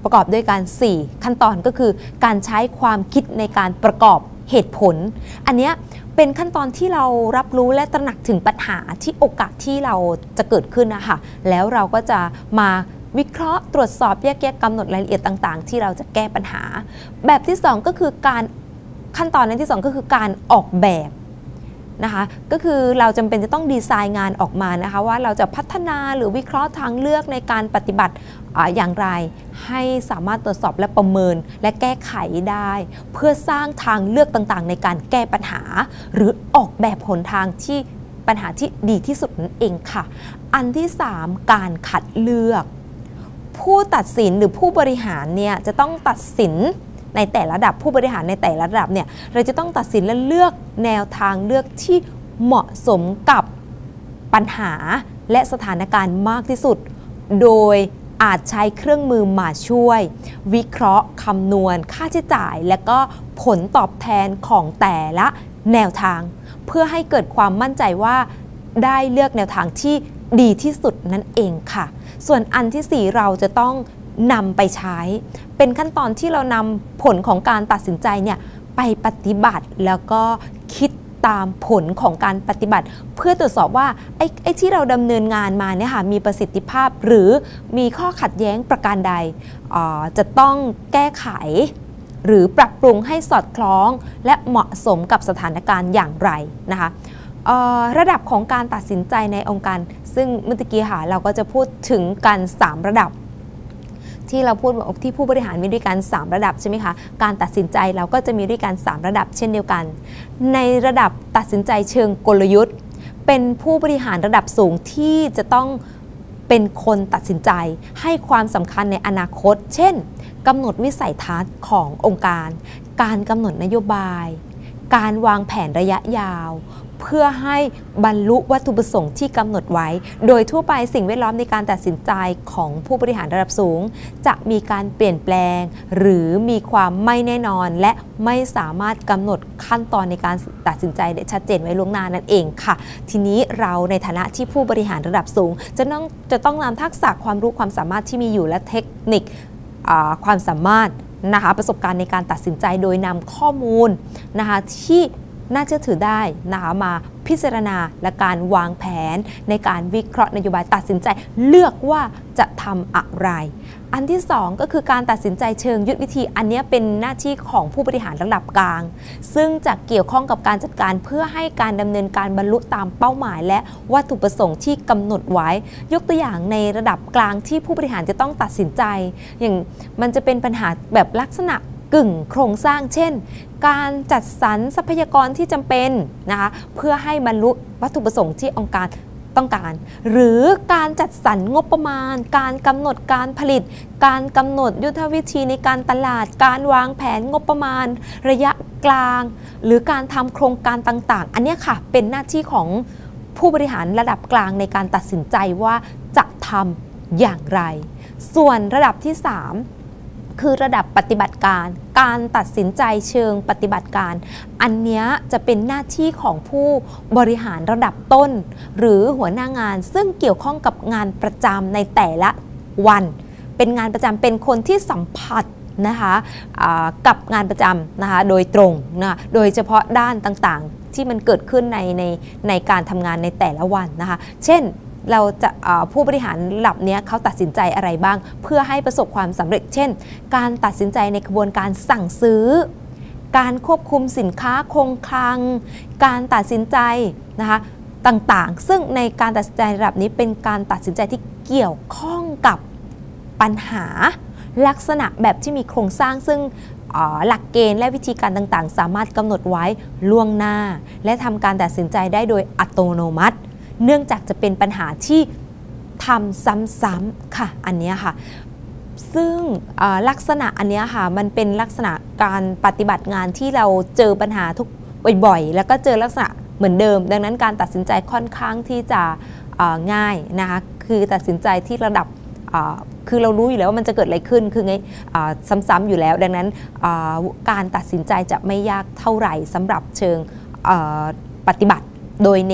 ประกอบด้วยการ4ขั้นตอนก็คือการใช้ความคิดในการประกอบเหตุผลอันเนี้ยเป็นขั้นตอนที่เรารับรู้และตระหนักถึงปัญหาที่โอกาสที่เราจะเกิดขึ้นนะคะแล้วเราก็จะมาวิเคราะห์ตรวจสอบแยกแยะกำหนดรายละเอียดต่างๆที่เราจะแก้ปัญหาแบบที่2ก็คือการขั้นตอนนั้นที่2ก็คือการออกแบบนะคะก็คือเราจำเป็นจะต้องดีไซน์งานออกมานะคะว่าเราจะพัฒนาหรือวิเคราะห์ทางเลือกในการปฏิบัติอย่างไรให้สามารถตรวจสอบและประเมินและแก้ไขได้เพื่อสร้างทางเลือกต่างๆในการแก้ปัญหาหรือออกแบบหนทางที่ปัญหาที่ดีที่สุดนั่นเองค่ะอันที่3การคัดเลือกผู้ตัดสินหรือผู้บริหารเนี่ยจะต้องตัดสินในแต่ละระดับผู้บริหารในแต่ละระดับเนี่ยเราจะต้องตัดสินและเลือกแนวทางเลือกที่เหมาะสมกับปัญหาและสถานการณ์มากที่สุดโดยอาจใช้เครื่องมือมาช่วยวิเคราะห์คำนวณค่าใช้จ่ายและก็ผลตอบแทนของแต่ละแนวทางเพื่อให้เกิดความมั่นใจว่าได้เลือกแนวทางที่ดีที่สุดนั่นเองค่ะส่วนอันที่4เราจะต้องนำไปใช้เป็นขั้นตอนที่เรานำผลของการตัดสินใจเนี่ยไปปฏิบัติแล้วก็คิดตามผลของการปฏิบัติเพื่อตรวจสอบว่าไอ้ที่เราดำเนินงานมาเนี่ยค่ะมีประสิทธิภาพหรือมีข้อขัดแย้งประการใดจะต้องแก้ไขหรือปรับปรุงให้สอดคล้องและเหมาะสมกับสถานการณ์อย่างไรนะคะระดับของการตัดสินใจในองค์การซึ่งเมื่อกี้ค่ะเราก็จะพูดถึงกัน3ระดับที่เราพูดที่ผู้บริหารมีด้วยกัน3ระดับใช่ไหมคะการตัดสินใจเราก็จะมีด้วยกัน3ระดับเช่นเดียวกันในระดับตัดสินใจเชิงกลยุทธ์เป็นผู้บริหารระดับสูงที่จะต้องเป็นคนตัดสินใจให้ความสำคัญในอนาคตเช่นกำหนดวิสัยทัศน์ขององค์การการกำหนดนโยบายการวางแผนระยะยาวเพื่อให้บรรลุวัตถุประสงค์ที่กำหนดไว้โดยทั่วไปสิ่งแวดล้อมในการตัดสินใจของผู้บริหารระดับสูงจะมีการเปลี่ยนแปลงหรือมีความไม่แน่นอนและไม่สามารถกำหนดขั้นตอนในการตัดสินใจได้ชัดเจนไว้ล่วงหน้านั่นเองค่ะทีนี้เราในฐานะที่ผู้บริหารระดับสูงจะต้องนำทักษะความรู้ความสามารถที่มีอยู่และเทคนิคความสามารถนะคะประสบการณ์ในการตัดสินใจโดยนำข้อมูลนะคะที่น่าเชื่อถือได้นะคะมาพิจารณาและการวางแผนในการวิเคราะห์นโยบายตัดสินใจเลือกว่าจะทำอะไรอันที่2ก็คือการตัดสินใจเชิงยุทธวิธีอันนี้เป็นหน้าที่ของผู้บริหารระดับกลางซึ่งจะเกี่ยวข้องกับการจัดการเพื่อให้การดำเนินการบรรลุตามเป้าหมายและวัตถุประสงค์ที่กำหนดไว้ยกตัวอย่างในระดับกลางที่ผู้บริหารจะต้องตัดสินใจอย่างมันจะเป็นปัญหาแบบลักษณะกึ่งโครงสร้างเช่นการจัดสรรทรัพยากรที่จำเป็นนะคะเพื่อให้บรรลุวัตถุประสงค์ที่องค์การต้องการหรือการจัดสรรงบประมาณการกำหนดการผลิตการกำหนดยุทธวิธีในการตลาดการวางแผนงบประมาณระยะกลางหรือการทำโครงการต่างๆอันนี้ค่ะเป็นหน้าที่ของผู้บริหารระดับกลางในการตัดสินใจว่าจะทำอย่างไรส่วนระดับที่3คือระดับปฏิบัติการการตัดสินใจเชิงปฏิบัติการอันนี้จะเป็นหน้าที่ของผู้บริหารระดับต้นหรือหัวหน้างานซึ่งเกี่ยวข้องกับงานประจำในแต่ละวันเป็นงานประจำเป็นคนที่สัมผัสนะคะกับงานประจำนะคะโดยตรงนะโดยเฉพาะด้านต่างๆที่มันเกิดขึ้นในการทำงานในแต่ละวันนะคะเช่นเราจะผู้บริหารระดับนี้เขาตัดสินใจอะไรบ้างเพื่อให้ประสบความสำเร็จเช่นการตัดสินใจในกระบวนการสั่งซื้อการควบคุมสินค้าคงคลังการตัดสินใจนะคะต่างๆซึ่งในการตัดสินใจระดับนี้เป็นการตัดสินใจที่เกี่ยวข้องกับปัญหาลักษณะแบบที่มีโครงสร้างซึ่งหลักเกณฑ์และวิธีการต่างๆสามารถกำหนดไว้ล่วงหน้าและทำการตัดสินใจได้โดยอัตโนมัติเนื่องจากจะเป็นปัญหาที่ทำซ้ำๆค่ะอันนี้ค่ะซึ่งลักษณะอันนี้ค่ะมันเป็นลักษณะการปฏิบัติงานที่เราเจอปัญหาทุกบ่อยๆแล้วก็เจอลักษณะเหมือนเดิมดังนั้นการตัดสินใจค่อนข้างที่จะง่ายนะคะคือตัดสินใจที่ระดับคือเรารู้อยู่แล้วว่ามันจะเกิดอะไรขึ้นคือไงซ้ำๆอยู่แล้วดังนั้นการตัดสินใจจะไม่ยากเท่าไหร่สำหรับเชิงปฏิบัติโดยเน้น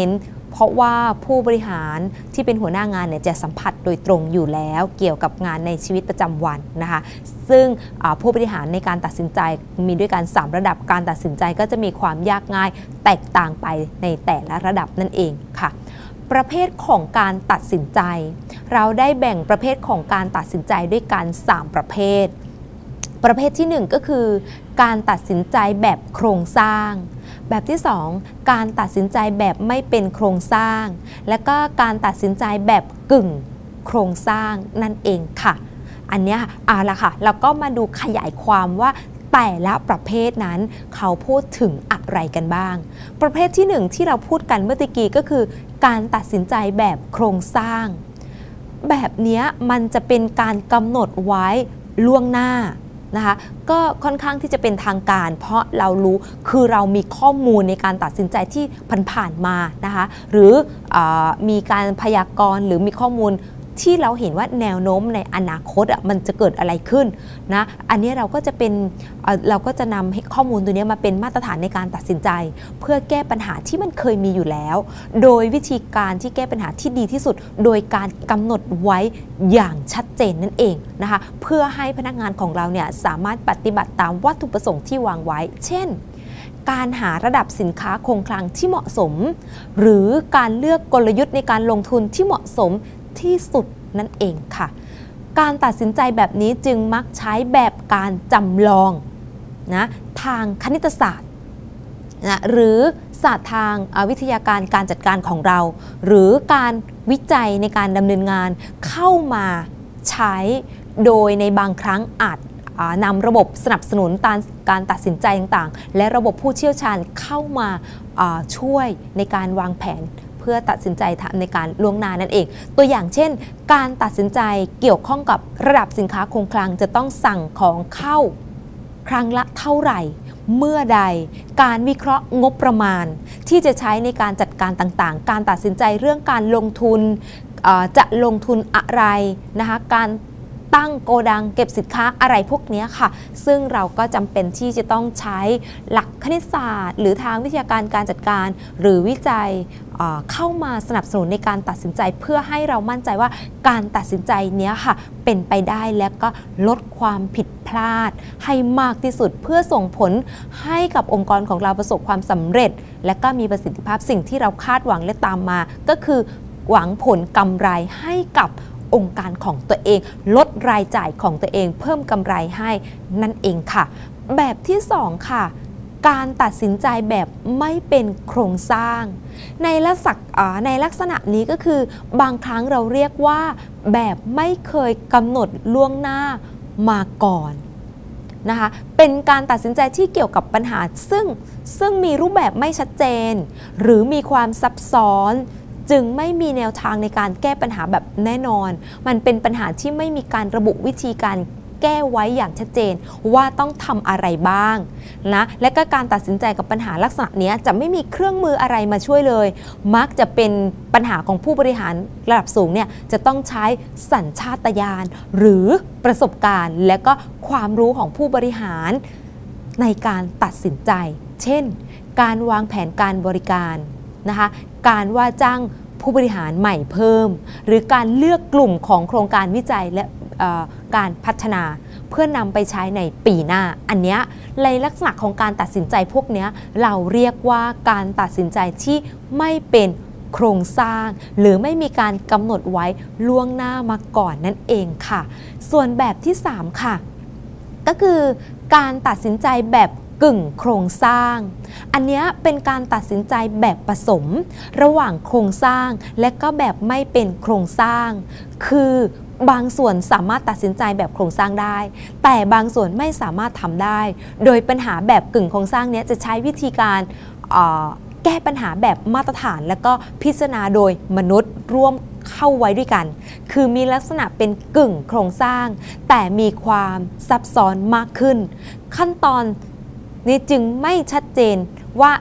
เพราะว่าผู้บริหารที่เป็นหัวหน้างานเนี่ยจะสัมผัสโดยตรงอยู่แล้วเกี่ยวกับงานในชีวิตประจำวันนะคะซึ่งผู้บริหารในการตัดสินใจมีด้วยกัน3ระดับการตัดสินใจก็จะมีความยากง่ายแตกต่างไปในแต่ละระดับนั่นเองค่ะประเภทของการตัดสินใจเราได้แบ่งประเภทของการตัดสินใจด้วยกัน3ประเภทประเภทที่1ก็คือการตัดสินใจแบบโครงสร้างแบบที่2การตัดสินใจแบบไม่เป็นโครงสร้างและก็การตัดสินใจแบบกึ่งโครงสร้างนั่นเองค่ะอันนี้เอาละค่ะเราก็มาดูขยายความว่าแต่ละประเภทนั้นเขาพูดถึงอะไรกันบ้างประเภทที่1ที่เราพูดกันเมื่อกี้ก็คือการตัดสินใจแบบโครงสร้างแบบนี้มันจะเป็นการกำหนดไว้ล่วงหน้านะคะก็ค่อนข้างที่จะเป็นทางการเพราะเรารู้คือเรามีข้อมูลในการตัดสินใจที่ผ่านมานะคะหรือมีการพยากรณ์หรือมีข้อมูลที่เราเห็นว่าแนวโน้มในอนาคตมันจะเกิดอะไรขึ้นนะอันนี้เราก็จะนำข้อมูลตัวนี้มาเป็นมาตรฐานในการตัดสินใจเพื่อแก้ปัญหาที่มันเคยมีอยู่แล้วโดยวิธีการที่แก้ปัญหาที่ดีที่สุดโดยการกำหนดไว้อย่างชัดเจนนั่นเองนะคะเพื่อให้พนักงานของเราเนี่ยสามารถปฏิบัติตามวัตถุประสงค์ที่วางไว้เช่นการหาระดับสินค้าคงคลังที่เหมาะสมหรือการเลือกกลยุทธ์ในการลงทุนที่เหมาะสมที่สุดนั่นเองค่ะการตัดสินใจแบบนี้จึงมักใช้แบบการจำลองนะทางคณิตศาสตร์นะหรือศาสตร์ทางวิทยาการการจัดการของเราหรือการวิจัยในการดำเนินงานเข้ามาใช้โดยในบางครั้งอาจนำระบบสนับสนุนการตัดสินใจต่างๆและระบบผู้เชี่ยวชาญเข้ามาช่วยในการวางแผนเพื่อตัดสินใจในการล่วงหน้านั่นเองตัวอย่างเช่นการตัดสินใจเกี่ยวข้องกับระดับสินค้าคงคลังจะต้องสั่งของเข้าครั้งละเท่าไหร่เมื่อใดการวิเคราะห์งบประมาณที่จะใช้ในการจัดการต่างๆการตัดสินใจเรื่องการลงทุนจะลงทุนอะไรนะคะการตั้งโกดังเก็บสินค้าอะไรพวกนี้ค่ะซึ่งเราก็จำเป็นที่จะต้องใช้หลักคณิตศาสตร์หรือทางวิทยาการการจัดการหรือวิจัยเข้ามาสนับสนุนในการตัดสินใจเพื่อให้เรามั่นใจว่าการตัดสินใจเนี้ยค่ะเป็นไปได้และก็ลดความผิดพลาดให้มากที่สุดเพื่อส่งผลให้กับองค์กรของเราประสบความสำเร็จและก็มีประสิทธิภาพสิ่งที่เราคาดหวังและตามมาก็คือหวังผลกำไรให้กับองค์การของตัวเองลดรายจ่ายของตัวเองเพิ่มกำไรให้นั่นเองค่ะแบบที่2ค่ะการตัดสินใจแบบไม่เป็นโครงสร้างในลักษณะนี้ก็คือบางครั้งเราเรียกว่าแบบไม่เคยกำหนดล่วงหน้ามาก่อนนะคะเป็นการตัดสินใจที่เกี่ยวกับปัญหาซึ่งมีรูปแบบไม่ชัดเจนหรือมีความซับซ้อนจึงไม่มีแนวทางในการแก้ปัญหาแบบแน่นอนมันเป็นปัญหาที่ไม่มีการระบุวิธีการแก้ไว้อย่างชัดเจนว่าต้องทำอะไรบ้างนะและก็การตัดสินใจกับปัญหาลักษณะนี้จะไม่มีเครื่องมืออะไรมาช่วยเลยมักจะเป็นปัญหาของผู้บริหารระดับสูงเนี่ยจะต้องใช้สัญชาตญาณหรือประสบการณ์และก็ความรู้ของผู้บริหารในการตัดสินใจเช่นการวางแผนการบริการนะคะการว่าจ้างผู้บริหารใหม่เพิ่มหรือการเลือกกลุ่มของโครงการวิจัยและการพัฒนาเพื่อนำไปใช้ในปีหน้าอันเนี้ยในลักษณะของการตัดสินใจพวกนี้เราเรียกว่าการตัดสินใจที่ไม่เป็นโครงสร้างหรือไม่มีการกำหนดไว้ล่วงหน้ามาก่อนนั่นเองค่ะส่วนแบบที่3ค่ะก็คือการตัดสินใจแบบกึ่งโครงสร้างอันนี้เป็นการตัดสินใจแบบผสมระหว่างโครงสร้างและก็แบบไม่เป็นโครงสร้างคือบางส่วนสามารถตัดสินใจแบบโครงสร้างได้แต่บางส่วนไม่สามารถทำได้โดยปัญหาแบบกึ่งโครงสร้างนี้จะใช้วิธีการแก้ปัญหาแบบมาตรฐานและก็พิจารณาโดยมนุษย์ร่วมเข้าไว้ด้วยกันคือมีลักษณะเป็นกึ่งโครงสร้างแต่มีความซับซ้อนมากขึ้นขั้นตอนนี้จึงไม่ชัดเจนว่า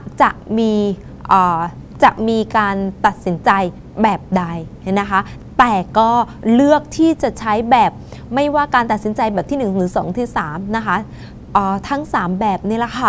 จะมีการตัดสินใจแบบใดนะคะแต่ก็เลือกที่จะใช้แบบไม่ว่าการตัดสินใจแบบที่1หรือ2ที่3นะคะทั้ง3แบบนี่แหละค่ะ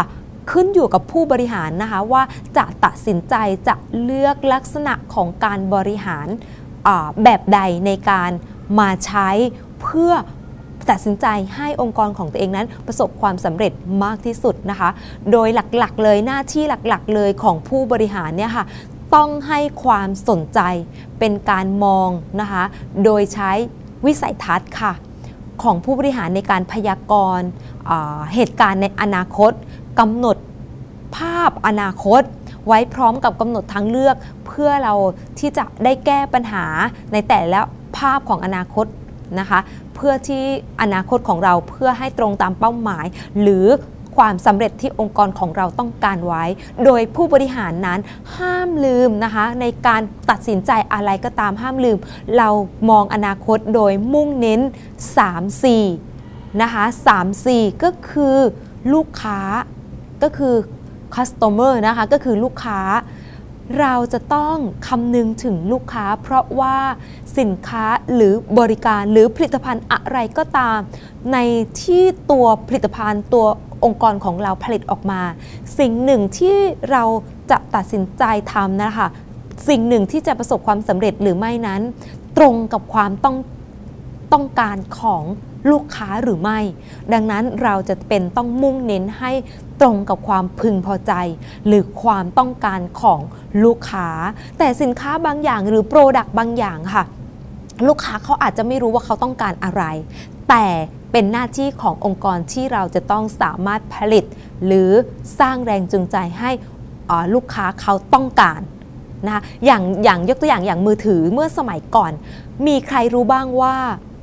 ขึ้นอยู่กับผู้บริหารนะคะว่าจะตัดสินใจจะเลือกลักษณะของการบริหารแบบใดในการมาใช้เพื่อตัดสินใจให้องค์กรของตัวเองนั้นประสบความสำเร็จมากที่สุดนะคะโดยหลักๆเลยหน้าที่หลักๆเลยของผู้บริหารเนี่ยค่ะต้องให้ความสนใจเป็นการมองนะคะโดยใช้วิสัยทัศน์ค่ะของผู้บริหารในการพยากรณ์เหตุการณ์ในอนาคตกำหนดภาพอนาคตไว้พร้อมกับกำหนดทางเลือกเพื่อเราที่จะได้แก้ปัญหาในแต่ละภาพของอนาคตนะคะเพื่อที่อนาคตของเราเพื่อให้ตรงตามเป้าหมายหรือความสำเร็จที่องค์กรของเราต้องการไว้โดยผู้บริหารนั้นห้ามลืมนะคะในการตัดสินใจอะไรก็ตามห้ามลืมเรามองอนาคตโดยมุ่งเน้น 3C นะคะ3C ก็คือลูกค้าก็คือ customer นะคะก็คือลูกค้าเราจะต้องคำนึงถึงลูกค้าเพราะว่าสินค้าหรือบริการหรือผลิตภัณฑ์อะไรก็ตามในที่ตัวผลิตภัณฑ์ตัวองค์กรของเราผลิตออกมาสิ่งหนึ่งที่เราจะตัดสินใจทำนะคะสิ่งหนึ่งที่จะประสบความสำเร็จหรือไม่นั้นตรงกับความต้องการของลูกค้าหรือไม่ดังนั้นเราจะเป็นต้องมุ่งเน้นให้ตรงกับความพึงพอใจหรือความต้องการของลูกค้าแต่สินค้าบางอย่างหรือโปรดักต์บางอย่างค่ะลูกค้าเขาอาจจะไม่รู้ว่าเขาต้องการอะไรแต่เป็นหน้าที่ขององค์กรที่เราจะต้องสามารถผลิตหรือสร้างแรงจูงใจให้ลูกค้าเขาต้องการนะคะอย่างยกตัวอย่างมือถือเมื่อสมัยก่อนมีใครรู้บ้างว่า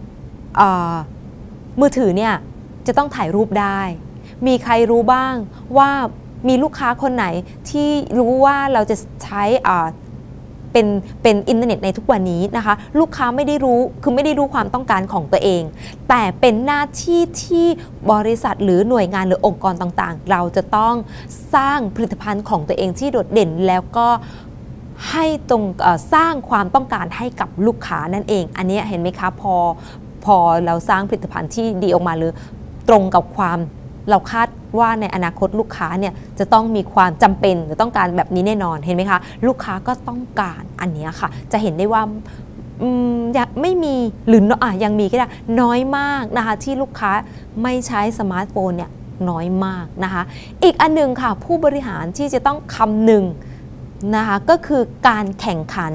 มือถือเนี่ยจะต้องถ่ายรูปได้มีใครรู้บ้างว่ามีลูกค้าคนไหนที่รู้ว่าเราจะใช้เป็นอินเทอร์เน็ตในทุกวันนี้นะคะลูกค้าไม่ได้รู้คือไม่ได้รู้ความต้องการของตัวเองแต่เป็นหน้าที่ที่บริษัทหรือหน่วยงานหรือองค์กรต่างๆเราจะต้องสร้างผลิตภัณฑ์ของตัวเองที่โดดเด่นแล้วก็ให้ตรงสร้างความต้องการให้กับลูกค้านั่นเองอันนี้เห็นไหมคะพอเราสร้างผลิตภัณฑ์ที่ดีออกมาหรือตรงกับความเราคาดว่าในอนาคตลูกค้าเนี่ยจะต้องมีความจำเป็นหรือต้องการแบบนี้แน่นอนเห็นไหมคะลูกค้าก็ต้องการอันนี้ค่ะจะเห็นได้ว่ายังไม่มีหรือยังมีก็ได้น้อยมากนะคะที่ลูกค้าไม่ใช้สมาร์ทโฟนเนี่ยน้อยมากนะคะอีกอันหนึ่งค่ะผู้บริหารที่จะต้องคำนึงนะคะก็คือการแข่งขัน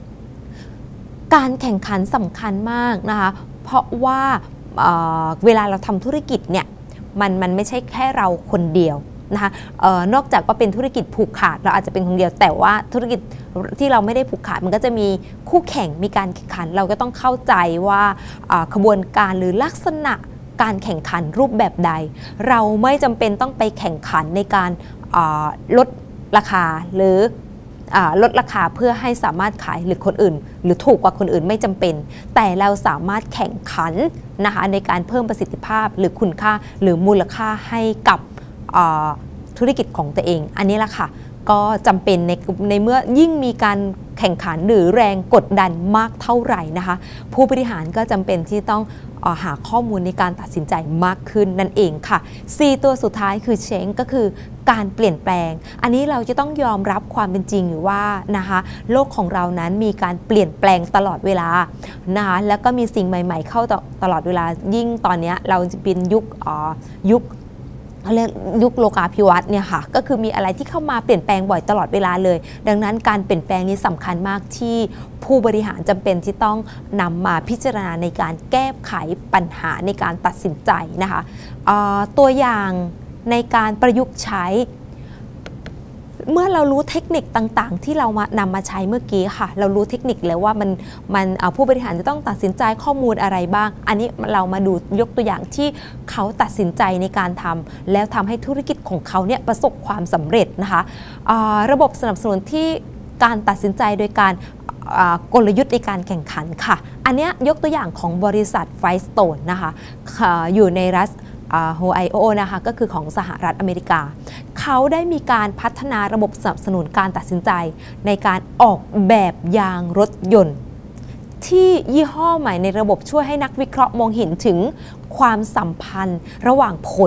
สำคัญมากนะคะเพราะว่าเวลาเราทำธุรกิจเนี่ยมันไม่ใช่แค่เราคนเดียวนะคะนอกจากว่าเป็นธุรกิจผูกขาดเราอาจจะเป็นคนเดียวแต่ว่าธุรกิจที่เราไม่ได้ผูกขาดมันก็จะมีคู่แข่งมีการแข่งขันเราก็ต้องเข้าใจว่าขบวนการหรือลักษณะการแข่งขันรูปแบบใดเราไม่จำเป็นต้องไปแข่งขันในการลดราคาหรือลดราคาเพื่อให้สามารถขายหรือคนอื่นหรือถูกกว่าคนอื่นไม่จำเป็นแต่เราสามารถแข่งขันนะคะในการเพิ่มประสิทธิภาพหรือคุณค่าหรือมูลค่าให้กับธุรกิจของตัวเองอันนี้แหละค่ะก็จำเป็นในเมื่อยิ่งมีการแข่งขันหรือแรงกดดันมากเท่าไหร่นะคะผู้บริหารก็จำเป็นที่ต้องหาข้อมูลในการตัดสินใจมากขึ้นนั่นเองค่ะ C ตัวสุดท้ายคือ change ก็คือการเปลี่ยนแปลงอันนี้เราจะต้องยอมรับความเป็นจริงอยู่ว่านะคะโลกของเรานั้นมีการเปลี่ยนแปลงตลอดเวลานะคะแล้วก็มีสิ่งใหม่ๆเข้าตลอดเวลายิ่งตอนนี้เราจะเป็นยุคเรียกยุคโลกาภิวัตน์เนี่ยค่ะก็คือมีอะไรที่เข้ามาเปลี่ยนแปลงบ่อยตลอดเวลาเลยดังนั้นการเปลี่ยนแปลงนี้สำคัญมากที่ผู้บริหารจำเป็นที่ต้องนำมาพิจารณาในการแก้ไขปัญหาในการตัดสินใจนะคะตัวอย่างในการประยุกต์ใช้เมื่อเรารู้เทคนิคต่างๆที่เรานำมาใช้เมื่อกี้ค่ะเรารู้เทคนิคแล้วว่ามันผู้บริหารจะต้องตัดสินใจข้อมูลอะไรบ้างอันนี้เรามาดูยกตัวอย่างที่เขาตัดสินใจในการทำแล้วทำให้ธุรกิจของเขาเนี่ยประสบความสำเร็จนะคะระบบสนับสนุนที่การตัดสินใจโดยการกลยุทธ์ในการแข่งขันค่ะอันนี้ยกตัวอย่างของบริษัทไฟสโตนนะคะอยู่ในรัฐโฮไอโอนะคะก็คือของสหรัฐอเมริกาเขาได้มีการพัฒนาระบบสนับสนุนการตัดสินใจในการออกแบบยางรถยนต์ที่ยี่ห้อใหม่ในระบบช่วยให้นักวิเคราะห์มองเห็นถึงความสัมพันธ์ระหว่างผล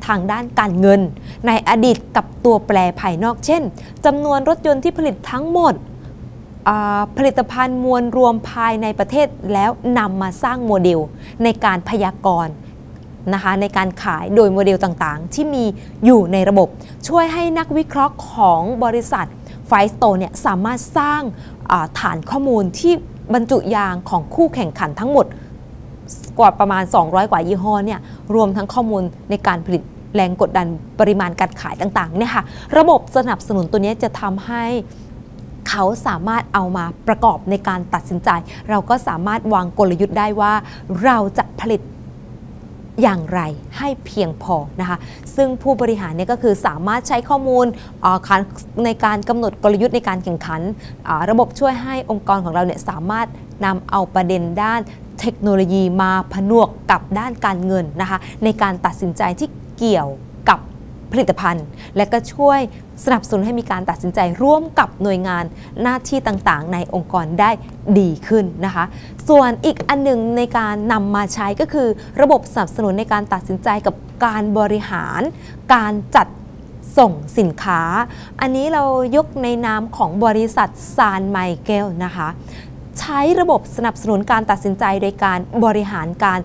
ทางด้านการเงินในอดีตกับตัวแปรภายนอกเช่นจำนวนรถยนต์ที่ผลิตทั้งหมดผลิตภัณฑ์มวลรวมภายในประเทศแล้วนำมาสร้างโมเดลในการพยากรณ์นะคะในการขายโดยโมเดลต่างๆที่มีอยู่ในระบบช่วยให้นักวิเคราะห์ของบริษัทไฟสโตนเนี่ยสามารถสร้างฐานข้อมูลที่บรรจุยางของคู่แข่งขันทั้งหมดกว่าประมาณ200กว่ายี่ห้อเนี่ยรวมทั้งข้อมูลในการผลิตแรงกดดันปริมาณการขายต่างๆเนี่ยค่ะระบบสนับสนุนตัวนี้จะทำให้เขาสามารถเอามาประกอบในการตัดสินใจเราก็สามารถวางกลยุทธ์ได้ว่าเราจะผลิตอย่างไรให้เพียงพอนะคะซึ่งผู้บริหารเนี่ยก็คือสามารถใช้ข้อมูลในการกำหนดกลยุทธ์ในการแข่งขันระบบช่วยให้องค์กรของเราเนี่ยสามารถนำเอาประเด็นด้านเทคโนโลยีมาผนวกกับด้านการเงินนะคะในการตัดสินใจที่เกี่ยวกับผลิตภัณฑ์ และก็ช่วยสนับสนุนให้มีการตัดสินใจร่วมกับหน่วยงานหน้าที่ต่างๆในองค์กรได้ดีขึ้นนะคะส่วนอีกอันหนึ่งในการนำมาใช้ก็คือระบบสนับสนุนในการตัดสินใจกับการบริหารการจัดส่งสินค้าอันนี้เรายกในนามของบริษัทซานไมเกลนะคะใช้ระบบสนับสนุนการตัดสินใจโดยการบริหารการ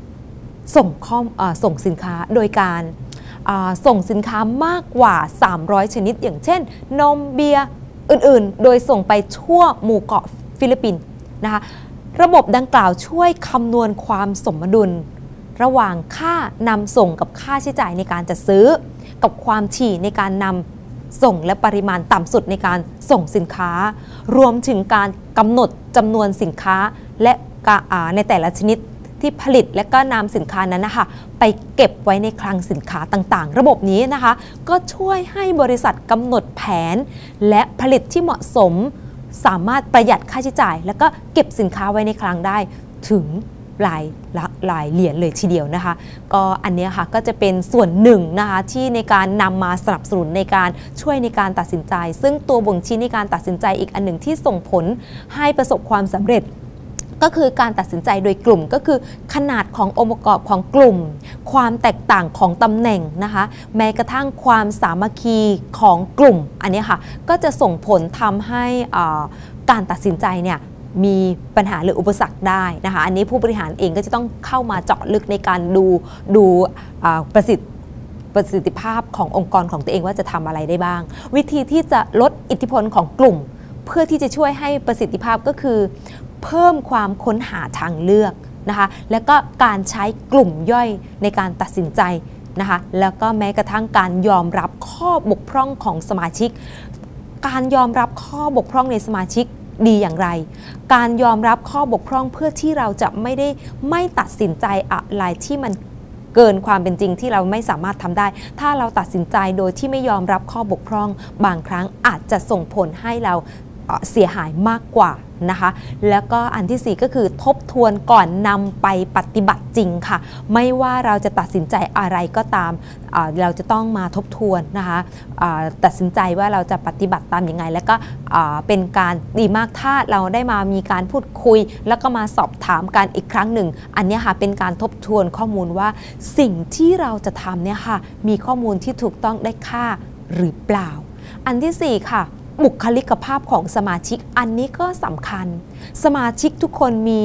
ส่งสินค้าโดยการส่งสินค้ามากกว่า300ชนิดอย่างเช่นนมเบียร์อื่นๆโดยส่งไปทั่วหมู่เกาะฟิลิปปินส์นะคะระบบดังกล่าวช่วยคำนวณความสมดุลระหว่างค่านำส่งกับค่าใช้จ่ายในการจัดซื้อกับความถี่ในการนำส่งและปริมาณต่ำสุดในการส่งสินค้ารวมถึงการกำหนดจำนวนสินค้าและในแต่ละชนิดที่ผลิตและก็นำสินค้านั้นนะคะไปเก็บไว้ในคลังสินค้าต่างๆระบบนี้นะคะก็ช่วยให้บริษัทกำหนดแผนและผลิตที่เหมาะสมสามารถประหยัดค่าใช้จ่ายแล้วก็เก็บสินค้าไว้ในคลังได้ถึงหลายเหรียญเลยทีเดียวนะคะก็อันนี้ค่ะก็จะเป็นส่วนหนึ่งนะคะที่ในการนำมาสนับสนุนในการช่วยในการตัดสินใจซึ่งตัวบ่งชี้ในการตัดสินใจอีกอันหนึ่งที่ส่งผลให้ประสบความสำเร็จก็คือการตัดสินใจโดยกลุ่มก็คือขนาดขององค์ประกอบของกลุ่มความแตกต่างของตำแหน่งนะคะแม้กระทั่งความสามัคคีของกลุ่มอันนี้ค่ะก็จะส่งผลทำให้การตัดสินใจเนี่ยมีปัญหาหรืออุปสรรคได้นะคะอันนี้ผู้บริหารเองก็จะต้องเข้ามาเจาะลึกในการดูประสิทธิภาพขององค์กรของตัวเองว่าจะทำอะไรได้บ้างวิธีที่จะลดอิทธิพลของกลุ่มเพื่อที่จะช่วยให้ประสิทธิภาพก็คือเพิ่มความค้นหาทางเลือกนะคะแล้วก็การใช้กลุ่มย่อยในการตัดสินใจนะคะแล้วก็แม้กระทั่งการยอมรับข้อบกพร่องของสมาชิกการยอมรับข้อบกพร่องในสมาชิกดีอย่างไรการยอมรับข้อบกพร่องเพื่อที่เราจะไม่ตัดสินใจอะไรที่มันเกินความเป็นจริงที่เราไม่สามารถทำได้ถ้าเราตัดสินใจโดยที่ไม่ยอมรับข้อบกพร่องบางครั้งอาจจะส่งผลให้เราเสียหายมากกว่านะคะแล้วก็อันที่4ก็คือทบทวนก่อนนำไปปฏิบัติจริงค่ะไม่ว่าเราจะตัดสินใจอะไรก็ตามเราจะต้องมาทบทวนนะคะตัดสินใจว่าเราจะปฏิบัติตามยังไงแล้วก็เป็นการดีมากถ้าเราได้มามีการพูดคุยแล้วก็มาสอบถามกันอีกครั้งหนึ่งอันนี้ค่ะเป็นการทบทวนข้อมูลว่าสิ่งที่เราจะทำเนี่ยค่ะมีข้อมูลที่ถูกต้องได้ค่าหรือเปล่าอันที่4ค่ะบุคลิกภาพของสมาชิกอันนี้ก็สำคัญสมาชิกทุกคนมี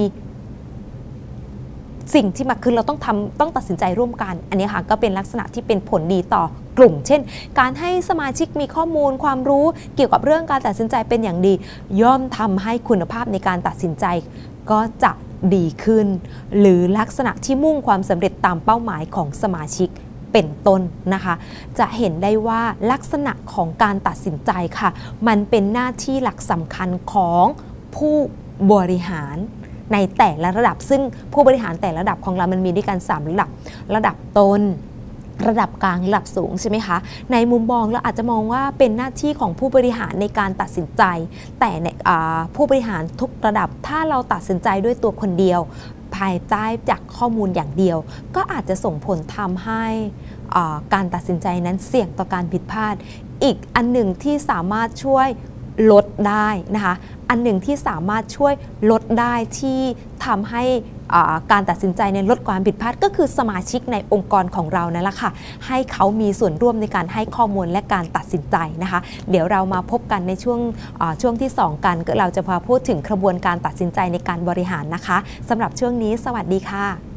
สิ่งที่มาคือเราต้องตัดสินใจร่วมกันอันนี้ค่ะก็เป็นลักษณะที่เป็นผลดีต่อกลุ่มเช่นการให้สมาชิกมีข้อมูลความรู้เกี่ยวกับเรื่องการตัดสินใจเป็นอย่างดีย่อมทำให้คุณภาพในการตัดสินใจก็จะดีขึ้นหรือลักษณะที่มุ่งความสำเร็จตามเป้าหมายของสมาชิกเป็นต้นนะคะจะเห็นได้ว่าลักษณะของการตัดสินใจค่ะมันเป็นหน้าที่หลักสำคัญของผู้บริหารในแต่ละระดับซึ่งผู้บริหารแต่ละระดับของเรามันมีด้วยกัน3ระดับต้นระดับกลางระดับสูงใช่ไหมคะในมุมมองเราอาจจะมองว่าเป็นหน้าที่ของผู้บริหารในการตัดสินใจแต่ในผู้บริหารทุกระดับถ้าเราตัดสินใจด้วยตัวคนเดียวภายใต้จากข้อมูลอย่างเดียวก็อาจจะส่งผลทำให้การตัดสินใจนั้นเสี่ยงต่อการผิดพลาดอีกอันหนึ่งที่สามารถช่วยลดได้นะคะอันหนึ่งที่สามารถช่วยลดได้ที่ทำให้การตัดสินใจในลดความผิดพลาดก็คือสมาชิกในองค์กรของเรานั่นแหละค่ะให้เขามีส่วนร่วมในการให้ข้อมูลและการตัดสินใจนะคะเดี๋ยวเรามาพบกันในช่วงที่2กันก็เราจะพาพูดถึงกระบวนการตัดสินใจในการบริหารนะคะสำหรับช่วงนี้สวัสดีค่ะ